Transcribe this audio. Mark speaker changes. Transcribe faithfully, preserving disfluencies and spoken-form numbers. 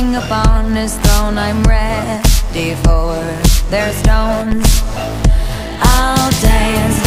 Speaker 1: king upon his throne. I'm ready for their stones. I'll dance